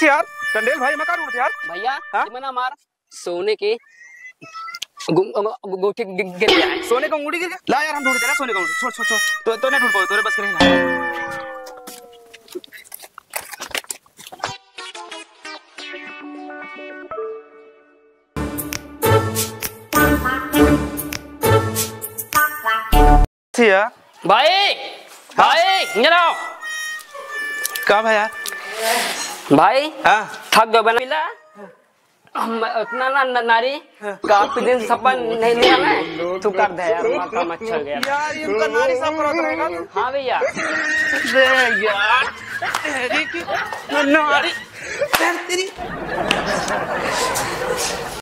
कैसे यार टंडेल भाई मैं ढूंढते यार भैया हाँ? मना मार सोने के अंगूठी गिर गया है। सोने का अंगूठी गिर गया ला यार हम ढूंढते ना सोने का अंगूठी छोड़ छोड़ छोड़ तो नहीं ढूंढ पाओ तोरे बस करें यार भाई भाई जनाओ का भैया भाई हाँ थक गए बना मिला उतना ना नारी काफी दिन से सपन नहीं लिया मैं तू कर दे यार माथा मच्छर गया यार ये उनका नारी साहब पर होता रहेगा हाँ भैया यार तेरी नारी तेरी